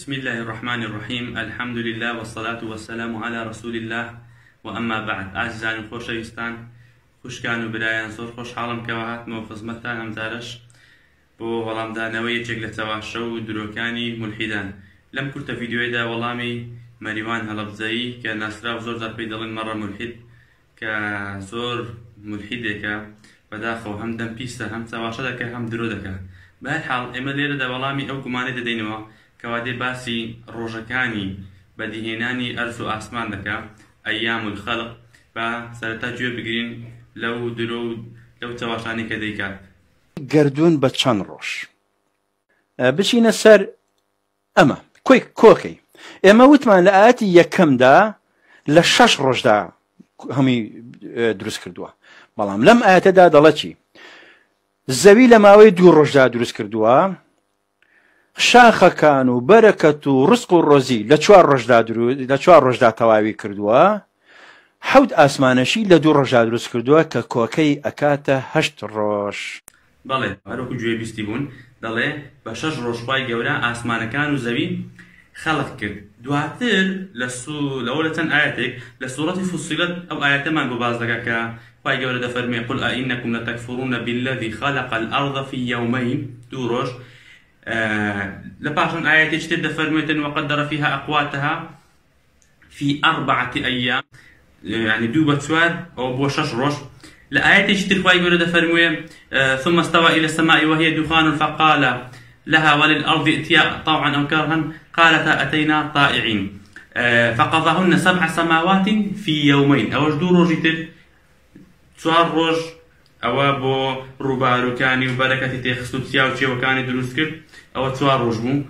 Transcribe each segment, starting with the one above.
بسم الله الرحمن الرحيم. الحمد لله والصلاة والسلام على رسول الله وأما بعد. أعزائي خۆشەویستان، خوشکان و برایان، زۆر خۆشحاڵم کەوا هاتمەوە خزمەتتان ئەم جارەش بۆ وەڵامدانەوەی یەکێک لە چاواشە و درۆکانی مولحیدان. لەم کورتە ڤیدیۆیەدا وەڵامی مەریوان هەڵەبجەیی کە ناسراو زۆرجار پێی دەڵێن مەڕە مولحید، کە زۆر مولحیدێکە بەداخەوە هەم دەم پیسە، هەم چاواشە دەکە، هەم درۆ دەکە. بەهەرحاڵ ئێمە لێرەدا وەڵامی ئەو گومانەی دەدەینەوە کەوا دێ باسی ڕۆژەکانی بەدیهێنانی ئەرز و ئاسمان دەکا، ئەیام الخەلق. بە سەرەتا گوێ بگرین لەو درۆ و لەو چاواشانی کە دەیکات. گردوون بە چەند ڕۆژ بچینە سەر ئەمە کۆکەی. ئێمە وتمان لە ئاەتی یەکەمدا لە 6 ڕۆژدا هەمی دروست کردووە، بەڵام لەم ئاەتەدا دەڵێ چی؟ زەوی لە ماوەی 2 ڕۆژدا دروست کردووە، شاخەکان و بەرەکەت و ڕزق و ڕۆزی لە 4 ڕۆژدا تەواوی کردووە، 7 ئاسمانەشی لە 2 ڕۆژدا دروست کردووە کە کۆکەی ئەکاتە 8 ڕۆژ. بەڵێ هەروەکو گوێ بیستی بوون، دەڵێ بە 6 ڕۆژ خوای گەورە ئاسمانەکان و زەوی خەڵق کرد. دواتر لەوە لە چەند ئاەتێک لە سوورەتی فوسیلەت ئەو ئاەتەمان بۆ باز دەکا کە خوای گەورە دەفەرمێ قل ئەئینەکم لەتەکفوڕون بالذی خەلق الأرض في يومين، 2 ڕۆژ. لپاشان آياتي تر دفرمتن وقدر فيها أقواتها في 4 أيام، يعني 2 بتسوار أو بو 6 روش. لآياتي تر خواهي يقول دفرموه ثم استوى إلى السماء وهي دخان فقال لها وللأرض ائتيا طوعا أو كرها قالتا أتينا طائعين فقضاهن 7 سماوات في يومين. أوش 2 روج تر 4 روج ئەوە بۆ ڕووبارەکانی و بەرەکەتی تێخست و چیا و چێوەکانی دروست کرد، ئەوە 4 ڕۆژ بوو.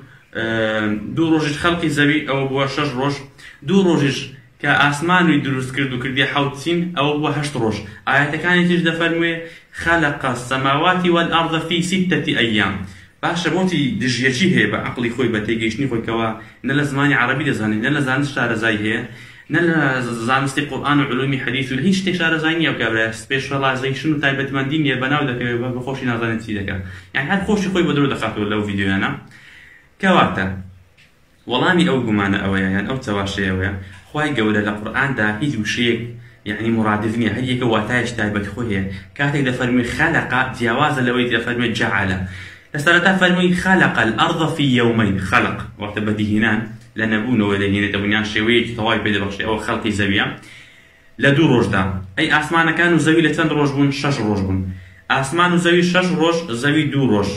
2 ڕۆژیش خەڵقی زەوی، ئەوە بووە 6 ڕۆژ. 2 ڕۆژیش کە ئاسمانوی دروست کرد و کردیە 7 چین، ئەوە بووە 8 ڕۆژ. ئاەتەکانی تیش دەفەرموێ خەلق السەماوات والأرض في 6 أيام. باشە بۆتی دژیەکی هەیە بە عەقڵی خۆی بە تێگەیشتنی خۆی کەوا نە لە زمانی عەرەبی دەزانێت، نە لە زانست شارەزایی هەیە، نە لە زانستی قورئان و علومی حەدیث و هیچ شتێک شارەزایی نییە. کابرا سپێشەڵایزەیشن و تایبەتمەندی نییە، بەناو دەکەوێت بە خۆشی نازانێت چی دەکات، یعنی هەر خۆشی خۆی بە درۆ دەخاتەوە لەو ڤیدیۆیانە. کەواتە وەڵامی ئەو گومانە ئەوەیە، یان ئەو چاواشەیەوەیە خوای گەورە لە قورئاندا هیچ وشەیەک یعنی مرادف نییە، هەر یەکە واتایەکی تایبەتی خۆی هەیە. کاتێک دەفەرموێ خەلەقە جیاوازە لەوەی دەفەرموێ جەعەلە. لەسەرەتا فەرمووی خەلق الأرض في يومين، خەلق وەختە بەدیهێنان لە نەبوونەوە دەهێنێتە بنیان شێوەیەکی تەواوی پێ دەبەخشێ، ئەوە خەڵقی زەویە لە 2 ڕۆژدا. ئەی ئاسمانەکان و زەوی لە چەند ڕۆژ بوون؟ 6 ڕۆژ بوون. ئاسمان و زەوی 6 ڕۆژ، زەوی 2 ڕۆژ.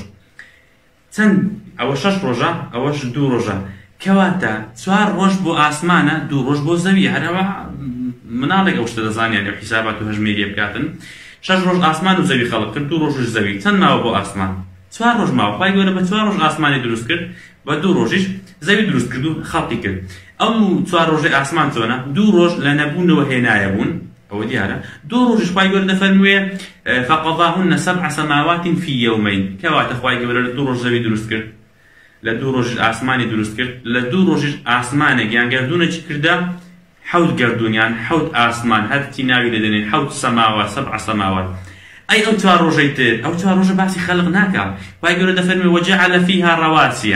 چەند ئەوە 6 ڕۆژە، ئەوەش 2 ڕۆژە. کەواتە 4 ڕۆژ بۆ ئاسمانە، 2 ڕۆژ بۆ زەوی. هەرەوە مناڵێک ئەو شتە دەزانیان لەو حیسابات و هەژمێریە بکاتن. 6 ڕۆژ ئاسمان و زەوی خەڵق کرد، 2 ڕۆژش زەوی. چەند ماوە بۆ ئاسمان؟ 4 ڕۆژ ماوە. خوای گەورە بە 4 ڕۆژ ئاسمانی دروست کرد، بە 2 ڕۆژیش زەوی دروست کرد و خەڵقی کرد. ئەو 4 ڕۆژی ئاسمان چۆنە؟ 2 ڕۆژ لە نەبوونەوە هێنایە بوون، ئەوە دیارە. 2 ڕۆژیش خوای گەورە دەفەرموێ فقضاهن 7 سماوات في يومين. کەواتە خوای گەورە لە 2 ڕۆژ زەوی دروست کرد، لە 2 ڕۆژیش ئاسمانی دروست کرد، لە 2 ڕۆژیش ئاسمانێک یان گەردوونێکی کردا 7 گەردوونیان 7 ئاسمان، هەرچی ناوی دەدەنێن 7 سەماوات 7 سەماوات. أي أو 4 ڕۆژەی تر، أو 4 ڕۆژە باسی خەلق ناکا. خوای گەورە دەفەرمێ وجعل فيها رواسي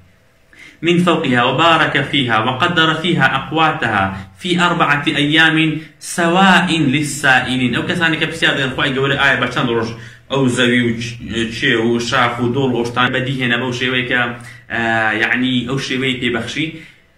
من فوقها وبارك فيها وقدر فيها أقواتها في 4 أيام سواء للسائلين. أو كسانك بسيار دين خوای گەورە ئایا بە چەند ڕۆژ ئەو زەوی و چێ و شاخ و دۆڵ و شتان بەدیهێنە بەو شێوەیە کە یعنی ئەو شێوەی پێبەخشی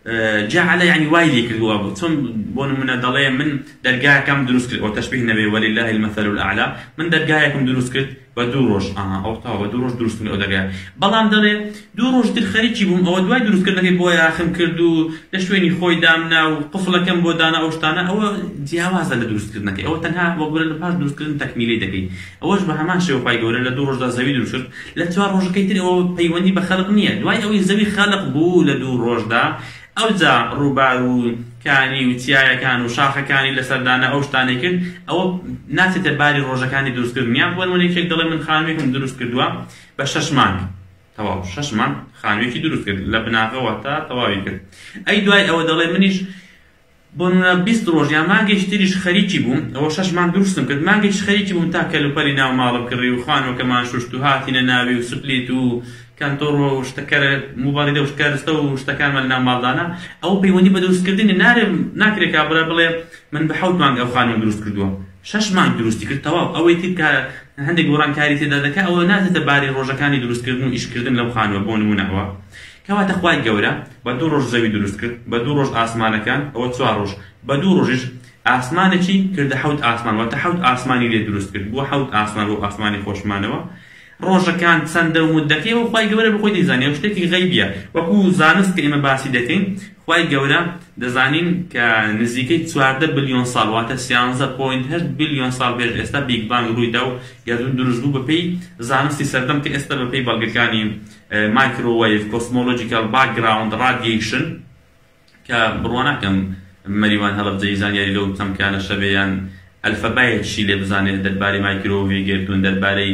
جعل يعني وايلي كردوا بو ثم بون من دلي من درجاكم دروس كرد وتشبيه النبي ولله المثل الاعلى. من درجاكم دروس كرد ودوروش او تا ودوروش دروس كرد او درجا بلام دلي دوروش دل خريجي بوم او دواي دروس كرد كي بو اخم كردو لشويني خوي دامنا وقفلكم بو دانا او شتانا او جواز دروس كردنك او تنها بقول الباش دروس كرد تكميلي دكي اوش بهمان شي وفاي قول لا دوروش دا زوي دروس لا تواروش كيتري او بيوندي بخلق نيه دواي او زوي خلق بو لدوروش دا ئەو جا ڕووبارەکانی و چیایەکان و شاخەکانی لەسەردانە ئەو شتانەی کرد، ئەوە ناچێتە باری ڕۆژەکانی دروستکردنیان. بۆ نمونەیەکێک دەڵێ من خانوویەکم دروست کردووە بە 6 مانگ، تەواو 6 مانگ خانوویەکی دروست کرد لە بناغەوە تا تەواوی کرد. ئەی دوای ئەوە دەڵێ منیش بۆ نمونە 20 ڕۆژ یان مانگێکی تریش خەریکی بووم، ئەوە 6 مانگ دروستم کرد، مانگێکی خەریکی بووم تا کەلوپەلی ناو ماڵم کڕی و خانووەکەمان شوشت و هاتینە ناوی و سپلیت و کانتۆر و شتەکە موبایلێ و شکارستە و شتەکانمان لە ناو ماڵدانە ئەو پەیوەندی بە دروستکردنی ناکرێت کابرا بڵێ من بە 7 مانگ ئەو خانوم دروست کردووە 6 مانگ دروستی کرد تەواو ئەوەی تر کە هەندێک گۆڕانکاری تێدا دەکات ئەوە ناتێتە باری ڕۆژەکانی دروستکردن و ئیشکردن لەو خانووە بۆ نمونەوە کەواتە خوای گەورە بە 2 ڕۆژ زەوی دروست کرد بە 2 ڕۆژ ئاسمانەکان ئەوە 4 ڕۆژ بە 2 ڕۆژیش ئاسمانێکی کردە 7 ئاسمان واتە 7 ئاسمانی لێ دروست کرد بۆ 7 ئاسمان بۆ ئاسمانی خۆشمانەوە ڕۆژەکان چەندە و مدەکەی و خوای گەورە بەخۆی دەیزانێ ئەو شتێکی غەیبیە وەکو زانست کە ئێمە باسی دەکەین خوای گەورە دەزانین کە نزیکەی 14 بلیۆن ساڵ واتە 13.8 بلیۆن ساڵ پێش ئێستا بیگ بانگ ڕوویدا و گەردون دروست بوو بەپێی زانستی سەردەم کە ئێستا بەپێی بەڵگەکانی مایکرۆوەیڤ کۆسمۆلۆجیکال باکگراوند ڕادیێشن کە بڕوا ناکەم مەریوان هەڵبجەی زانیاری لەو چەمکانە شەبەیان ئەلفەبایەکیشی لێ بزانێت دەربارەی مایکرۆوێڤ گردون دەربارەی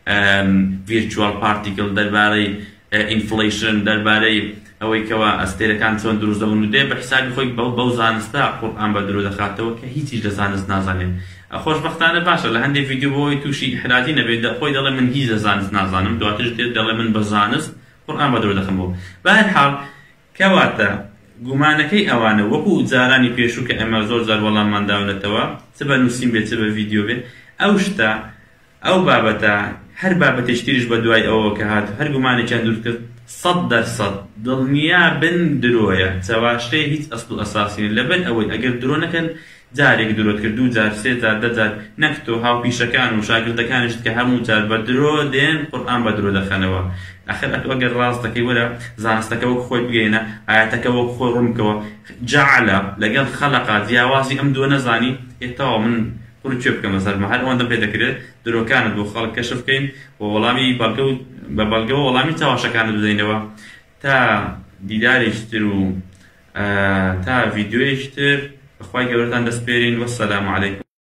virtual particle دەربارەی inflation دەربارەی ئەوەی کەوا ئەستێرەکان چۆن دروست دەبن و دێ بە حیسابی خۆی بەو زانستە قورئان بە درۆ دەخاتەوە کە هیچیش لە زانست نازانێت خۆشبەختانە باشە لە هەندێک ڤیدیۆ بۆی تووشی حراتی نەبێت خۆی دەڵێ من هیچ لە زانست نازانم دواترش دێت دەڵێ من بە زانست قورئان بە درۆ دەخەمەوە بە هەر حاڵ کەواتە گومانەکەی ئەوانە وەکو جارانی پێشوو کە ئێمە زۆر جار وەڵاممان داونەتەوە چ بە نووسین بێت چ بە ڤیدیۆ بێت ئەو شتە ئەو بابەتە هەر بابەتێک تریش بە دوای ئەوە کە هات هەر گومانێکیان دوور کرد 100% دڵنیا بن درۆیە چاواشتەیە هیچ ئەسڵ و ئەساسین لەبەر ئەوەی ئەگەر درۆ نەکەن جارێک درۆت کرد 2 جار 3 جار 10 جار نەک تۆ هاوپیشەکان و شاگردەکانشت کە هەموو جار بە درۆ دێن قورئان بە درۆ دەخەنەوە ئەخر ئەگەر ڕاست دەکەی وەرە زانستەکە وەک خۆی بگەینە ئاەتەکە وەک خۆی ڕوونکەوە جەعەلە لەگەڵ خەلەقا جیاوازی ئەم دووە نەزانی ئێتاوە من پڕ کوێ بکەمە سەرمە هەر ئەوەندە پێ دەکرێت درۆکانت بۆ خەڵک کەشف بکەین و وەڵامی بە بەڵگەوە وەڵامی چاواشەکانت بدەینەوە تا دیدارێکی تر و تا ڤیدیۆیەکی تر بەخوای گەورەتان دەسپێرین وەسەلام عەلەیکم